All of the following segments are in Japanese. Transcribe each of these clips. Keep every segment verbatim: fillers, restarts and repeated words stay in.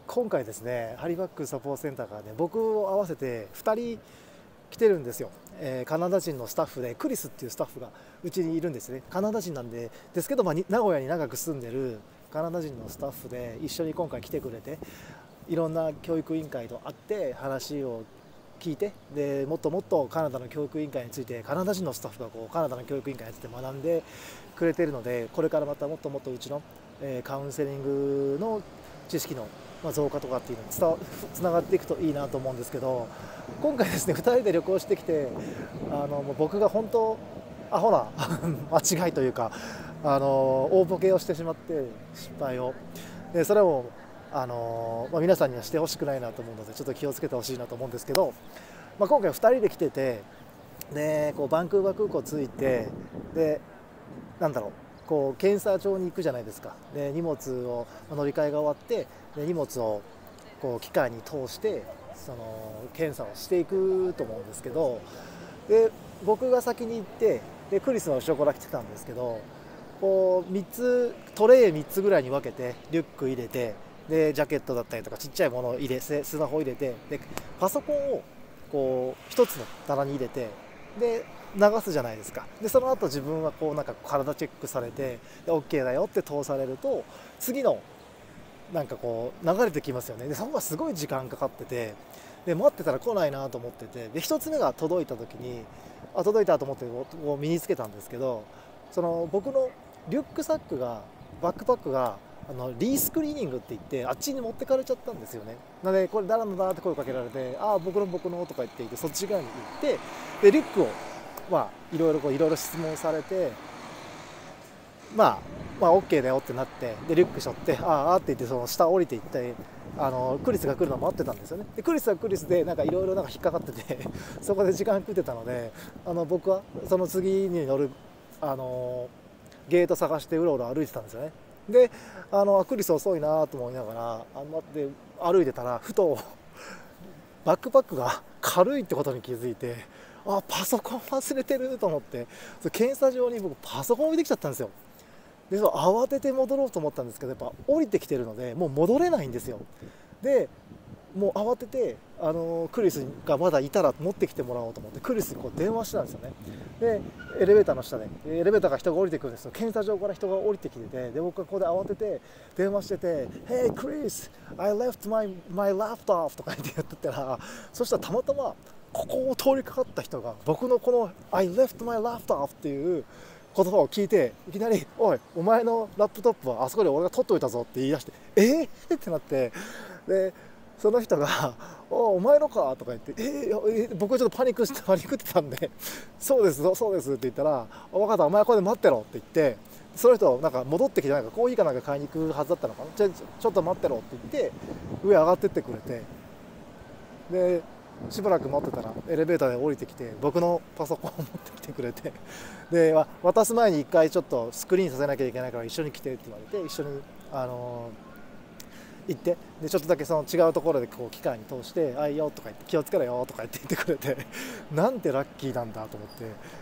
今回ですね、ハリバックサポートセンターからね、僕を合わせてふたり来てるんですよ。えー、カナダ人のスタッフでクリスっていうスタッフがうちにいるんですね。カナダ人なんでですけど、まあ、名古屋に長く住んでるカナダ人のスタッフで一緒に今回来てくれて、いろんな教育委員会と会って話を聞いて、でもっともっとカナダの教育委員会についてカナダ人のスタッフがこうカナダの教育委員会について学んでくれているので、これからまたもっともっとうちの、えー、カウンセリングの知識の増加とかっていうのにつながっていくといいなと思うんですけど、今回ですねふたりで旅行してきて、あのもう僕が本当アホな間違いというか、あの大ボケをしてしまって失敗をでそれをあの、まあ、皆さんにはしてほしくないなと思うのでちょっと気をつけてほしいなと思うんですけど、まあ、今回ふたりで来てて、でこうバンクーバー空港着いて、でなんだろうこう検査場に行くじゃないですか。で荷物を乗り換えが終わって、で荷物をこう機械に通してその検査をしていくと思うんですけど、で僕が先に行って、でクリスは後ろから来てたんですけど、こうみっつトレイみっつぐらいに分けてリュック入れて、でジャケットだったりとかちっちゃいものを入れスマホ入れて、でパソコンをこうひとつの棚に入れて、で流すじゃないですか。でその後自分はこうなんか体チェックされて OK だよって通されると、次のなんかこう流れてきますよね。でそこがすごい時間かかってて、で待ってたら来ないなと思ってて、でひとつめが届いた時にあ届いたと思ってこう身につけたんですけど、その僕のリュックサックがバックパックがあのリースクリーニングって言ってあっちに持ってかれちゃったんですよね。なのでこれ誰のだって声かけられて、ああ僕の僕のとか言って言ってそっち側に行って、でリュックをまあいろいろこういろいろ質問されて、まあまあ OK だよってなって、でリュック背負ってああって言ってその下降りていって、あのクリスが来るのを待ってたんですよね。でクリスはクリスでなんかいろいろなんか引っかかっててそこで時間食ってたので、あの僕はその次に乗るあのゲート探してうろうろ歩いてたんですよね。であのクリス遅いなと思いながらあ待って歩いてたら、ふとバックパックが軽いってことに気づいて、あパソコン忘れてると思って、検査場に僕パソコン置いてきちゃったんですよ。でそう慌てて戻ろうと思ったんですけど、やっぱ降りてきてるのでもう戻れないんですよ。でもう慌てて、あのクリスがまだいたら持ってきてもらおうと思ってクリスにこう電話したんですよね。でエレベーターの下でエレベーターから人が降りてくるんですよ。検査場から人が降りてきてて、で僕はここで慌てて電話してて「Hey Chris, I left my, my laptop」とか言って言ってたら、そしたらたまたまここを通りかかった人が僕のこの「I left my laptop」っていう言葉を聞いて、いきなり「おいお前のラップトップはあそこで俺が取っといたぞ」って言い出して「えー?」ってなって、でその人が「おお前のか?」とか言って「えー、えー、僕はちょっとパニックしてパニックってたんで「そうですそうです」って言ったら「分かったお前これで待ってろ」って言って、その人なんか戻ってきてなんかコーヒーかなんか買いに行くはずだったのかな、ちょちょっと待ってろって言って上上がってってくれて、でしばらく待ってたらエレベーターで降りてきて僕のパソコンを持ってきてくれて、で渡す前に一回ちょっとスクリーンさせなきゃいけないから一緒に来てって言われて、一緒にあのー、行って、でちょっとだけその違うところでこう機械に通して「あいよ」とか言って「気をつけろよ」とか言って言ってくれてなんてラッキーなんだと思って。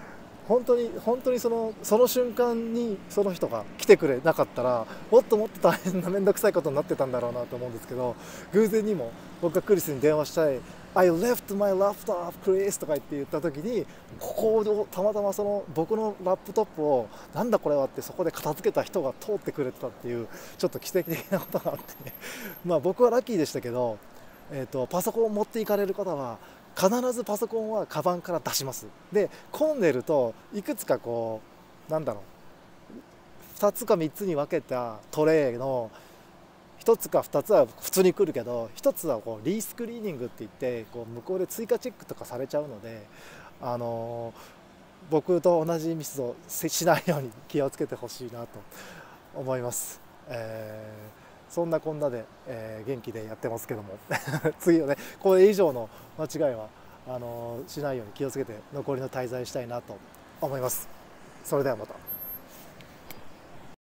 本当に本当にそのその瞬間にその人が来てくれなかったらもっともっと大変な面倒くさいことになってたんだろうなと思うんですけど、偶然にも僕がクリスに電話したい「I left my laptop, Chris」とか言って言った時に、ここをたまたまその僕のラップトップを「なんだこれは」ってそこで片付けた人が通ってくれてたっていうちょっと奇跡的なことがあってまあ僕はラッキーでしたけど、えーと、パソコンを持っていかれる方は必ずパソコンはカバンから出します。で混んでるといくつかこうなんだろうふたつかみっつに分けたトレイのひとつかふたつは普通に来るけど、ひとつはこうリースクリーニングって言ってこう向こうで追加チェックとかされちゃうので、あのー、僕と同じミスをしないように気をつけてほしいなと思います。えーそんなこんなで、えー、元気でやってますけども次はねこれ以上の間違いはあのー、しないように気をつけて残りの滞在したいなと思います。それではまた。